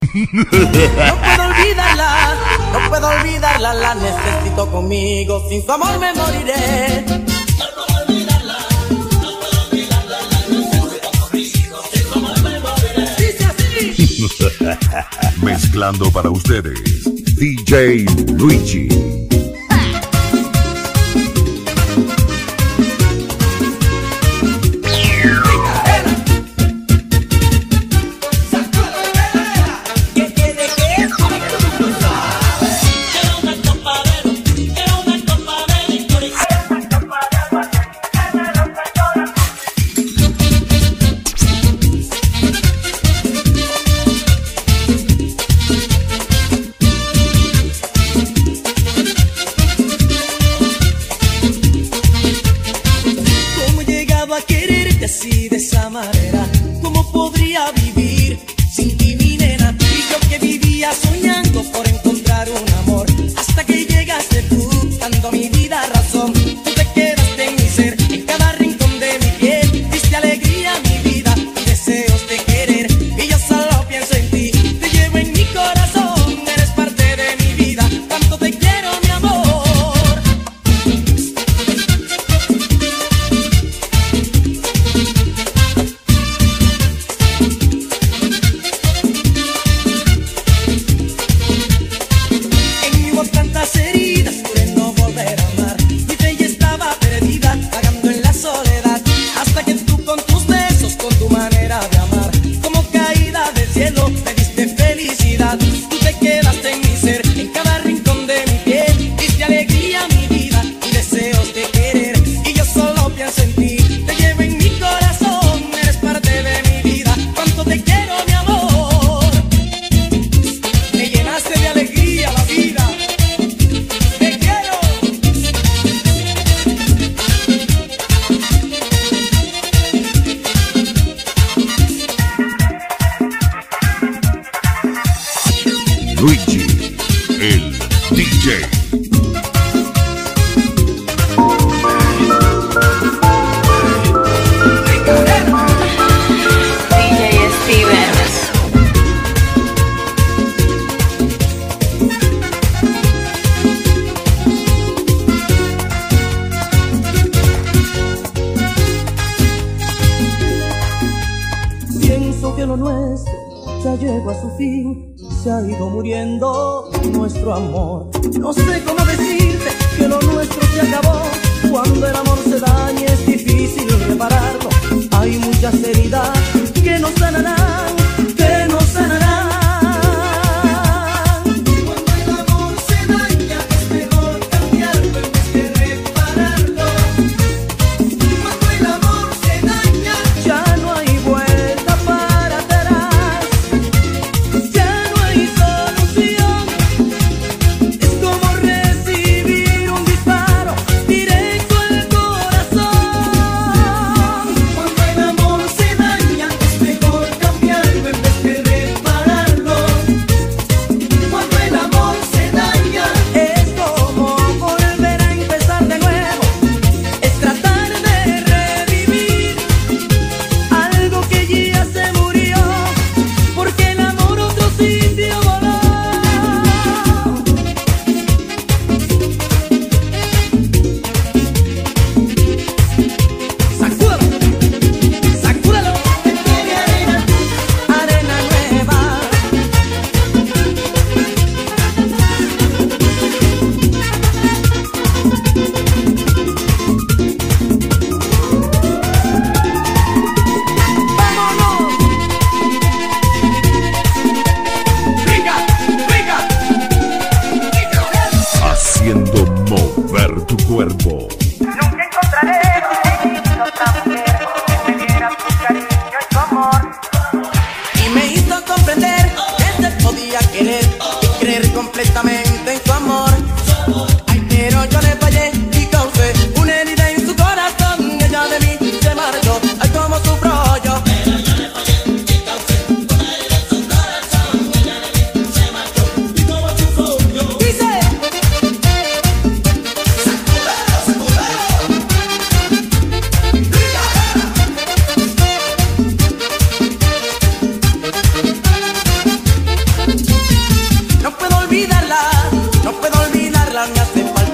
no puedo olvidarla, la necesito conmigo, sin su amor me moriré. No puedo olvidarla, no puedo olvidarla, la necesito conmigo, sin su amor me moriré. Dice así. Mezclando para ustedes, DJ Luigi. Así de esa manera, ¿cómo podría vivir sin ti, mi nena? Y yo que vivía soñando por encontrar un amor, hasta que llegaste tú, dando a mi vida razón. Tú te quedaste en mi ser, en cada rincón de mi piel, diste alegría a mi vida y deseos de querer. Y yo solo pienso en ti, te llevo en mi corazón, eres parte de mi vida, tanto te quiero, mi amor. Tantas heridas pude no volver a amar, mi fe ya estaba perdida, vagando en la soledad, hasta que tú con tus besos, con tu manera de amar, como caída del cielo, me diste felicidad. Tú te quedaste en mi ser, en cada rincón de mi piel, diste alegría a mi vida y deseos de querer. Y yo solo pienso en ti, te llevo en mi corazón, eres parte de mi vida, cuánto te quiero, mi amor. Me llenaste de alegría la vida. Luigi, el DJ. DJ Stevens. Pienso que lo nuestro ya llegó a su fin, se ha ido muriendo nuestro amor. No sé cómo decirte que lo nuestro se acabó. Cuando el amor se daña es difícil repararlo. Hay muchas heridas que no sanarán, que no sanarán. Cuando el amor se daña es mejor cambiarlo en vez de repararlo. Cuando el amor se daña ya no hay vuelta para atrás. Ya no hay solución. Es como recibir un disparo directo al corazón. Cuando el amor se daña es mejor cambiarlo.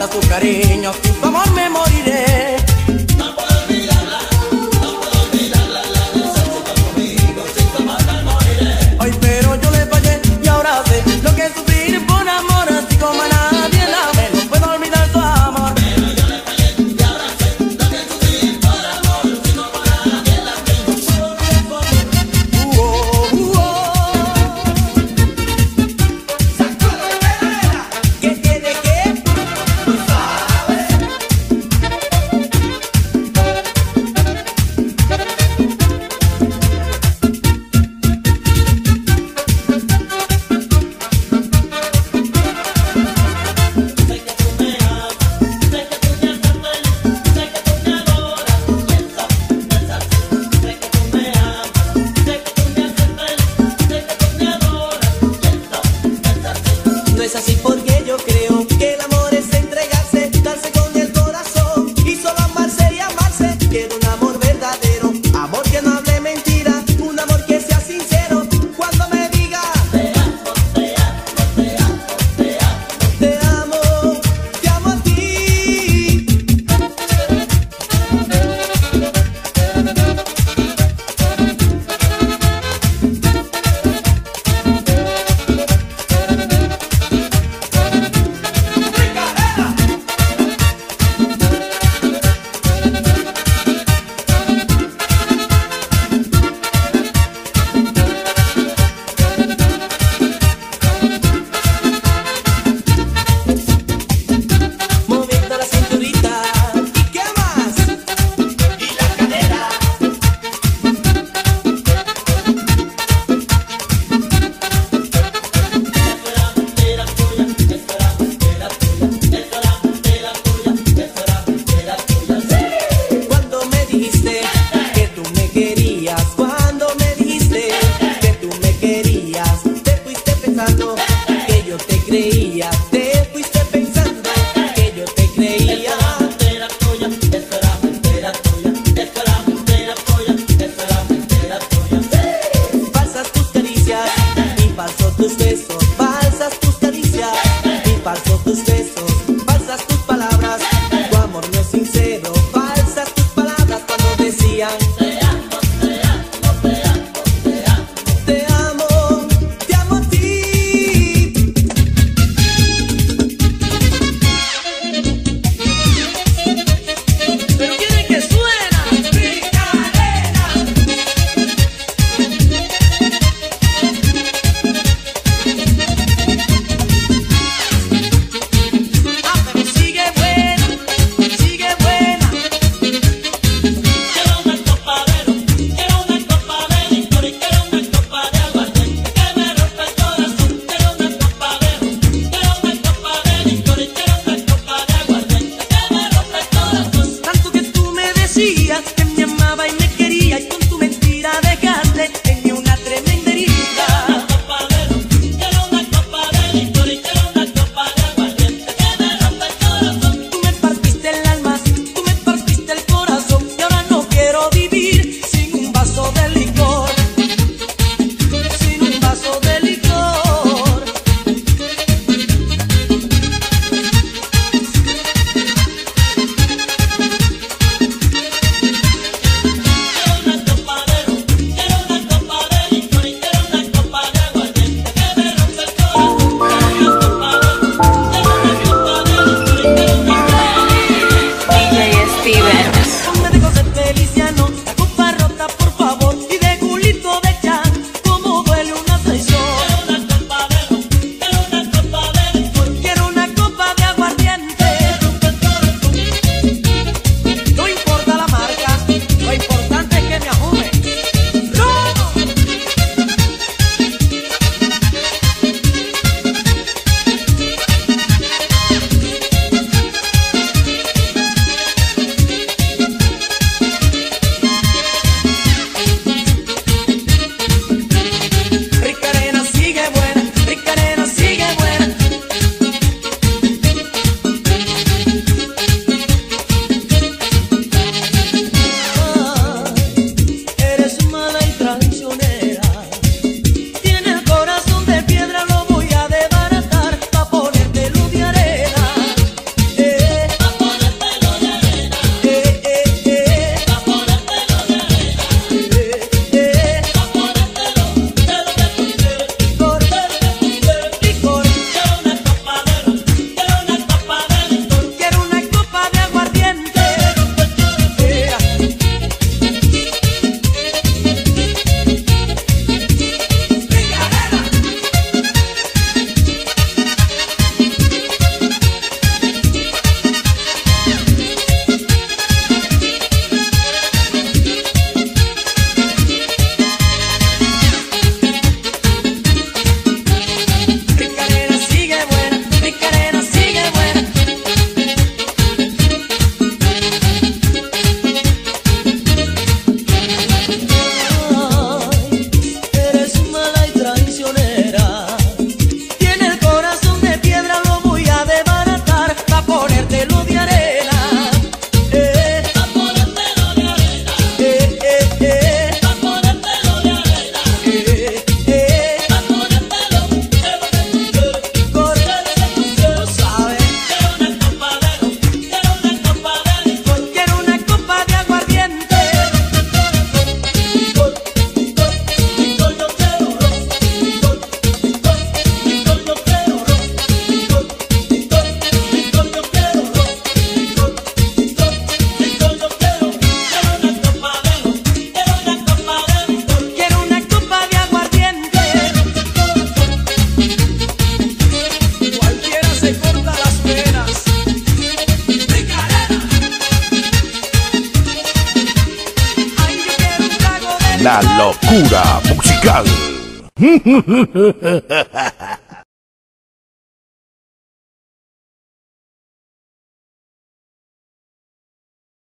falta tu cariño, sin tu amor me moriré. No puedo olvidarla, la licencia conmigo, sin tu amor me moriré. Ay, pero yo le fallé y ahora sé lo que es sufrir por amor, así como a nadie la ve. No puedo olvidar tu amor. Pero yo le fallé y ahora sé lo que es sufrir por amor, si no para nadie la ve. No puedo olvidar tu amor. Sacudo de cadera. ¿Qué tiene que? Tú sabes. Sé que tú me amas, sé que tú me haces feliz, sé que tú me adoras, piensa así. Sé que tú me amas, sé que tú me haces feliz, sé que tú me adoras, piensa así. No es así porque yo creo que el amor es entregarse, darse con el corazón y solo amarse y amarse. Quiero un amor verdadero, amor que no hable mentira, un amor que sea sincero. Cuando me diga te amo, te amo a ti. Moviendo la cinturita, ¿y qué más? Y la cadera. Cuando me dijiste que tú me querías, cuando me dijiste que tú me querías, te fuiste pensando que yo te creía, te fuiste pensando que yo te creía. Mentira tuya, eso era mentira tuya, eso era mentira tuya, eso era mentira tuya. Falsas tus caricias y falsos tus besos, falsas tus caricias y falsos tus besos, falsas tus palabras, tu amor no es sincero, falsas tus palabras cuando decían te amo a ti. Pero quieren que suena mi cadena. La locura musical.